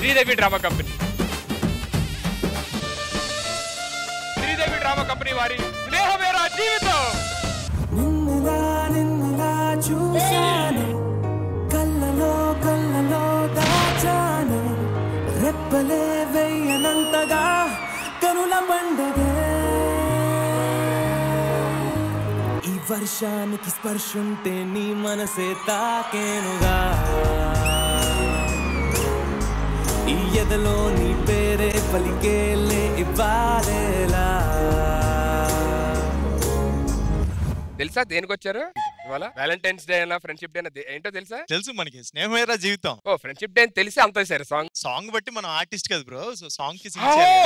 Sridevi drama company. Sridevi drama company వారి స్నేహమేరా జీవితం. చూశాను కళ్ళలో కళ్ళలో దాచాను రెప్పలే వెయ్యనంతగా కనుల పండగే ఈ వర్షానికి స్పర్శుంటే నీ మనసే తాకేనుగా ఈ ఎదలో నీ పేరే పలికేలే ఇవ్వాలేలా. తెలుసా దేనికి వచ్చారు ఇవాళ? వ్యాలంటైన్స్ డే అయినా ఫ్రెండ్షిప్ డే అయినా ఏంటో తెలుసా? తెలుసు, మనకి స్నేహమేరా జీవితం. ఓ ఫ్రెండ్షిప్ డే అని తెలిసి అంత వేసారు సాంగ్. సాంగ్ బట్టి మనం ఆర్టిస్ట్ కదా బ్రో, సో సాంగ్ కి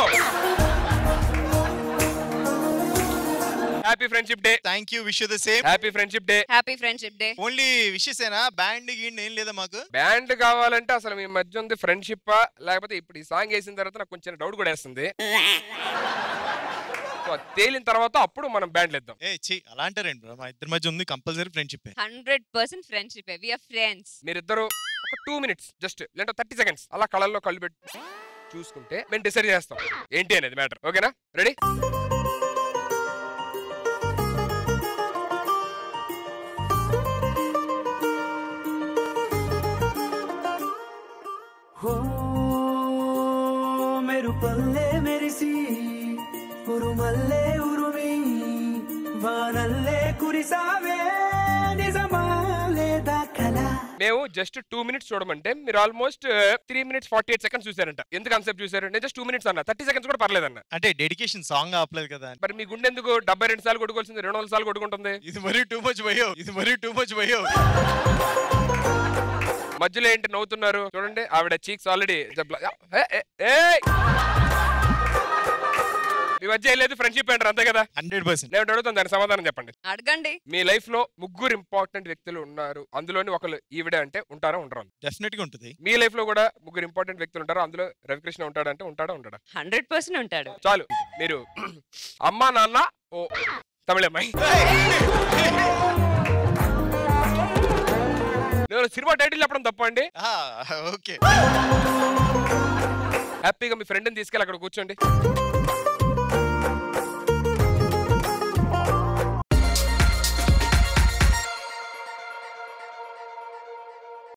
happy friendship day. Thank you, wish you the same. Happy friendship day. Happy friendship day. Only wishes ఏనా? బ్యాండ్ గీండ్ ఏం లేదా మాకు? బ్యాండ్ కావాలంటే అసలు మీ మధ్య ఉంది ఫ్రెండ్షిప్ లేకపోతే ఇప్పుడు ఈ సాంగ్ వేసిన తర్వాత నాకు కొంచెం డౌట్ కూడా వేస్తుంది. తేలిన తర్వాత అప్పుడు మనం బ్యాండ్లు ఇద్దాం. అలా అంటారండి బ్రో, మా ఇద్దరి మధ్య ఉంది compulsory friendship. 100% friendship. We are friends. మీరిద్దరు ఒక 2 minutes జస్ట్ లేదా 30 seconds అలా కళ్ళల్లో కళ్ళు పెట్టి చూసుకుంటే మేము డిసైడ్ చేస్తాం ఏంటి అనేది మ్యాటర్. ఓకేనా? రెడీ? మెరుపల్లే మెరిసి ఉరుమల్లే ఉరుమి వానల్లే కురిసావే నిజమా లేదా కల. మేము జస్ట్ 2 minutes చూడమంటే మీరు ఆల్మోస్ట్ 3 minutes 48 seconds చూసారంట. ఎందుకు కాన్సెప్ట్ చూసారు? నేను జస్ట్ 2 minutes అన్న, 30 seconds కూడా పర్లేదన్న. అంటే డెడికేషన్ సాంగ్ ఆపలేదు కదా. మరి మీ గుండె ఎందుకు 72 సార్లు కొట్టుకోవాల్సింది 200 సార్లు కొట్టుకుంటుంది? ఇది మరీ టూ మచ్ భయో, ఇది మరీ టూ మచ్ భయో. మధ్యలో ఏంటి నవ్వుతున్నారు? చూడండి ఆవిడ చీక్స్ ఆల్రెడీ. మీ మధ్య లేదు ఫ్రెండ్షిప్ అంటారు అంతే కదా? 100%. నేను అడుగుతాను, దాని సమాధానం చెప్పండి. అడగండి. మీ లైఫ్ లో 3 ఇంపార్టెంట్ వ్యక్తులు ఉన్నారు, అందులోని ఒకరు ఈవిడే అంటే ఉంటారా ఉండరా? డెఫినెట్ గా ఉంటుంది. మీ లైఫ్ లో కూడా 3 ఇంపార్టెంట్ వ్యక్తులు ఉంటారు, అందులో రవికృష్ణ ఉంటాడంటే ఉంటాడా ఉండడా? 100% ఉంటాడు. చాలు. మీరు అమ్మా నాన్న ఓ తమిళమ్మాయి. నేను సినిమా టైటిల్ చెప్పడం తప్ప అండి. ఓకే, హ్యాపీగా మీ ఫ్రెండ్ని తీసుకెళ్ళి అక్కడ కూర్చోండి.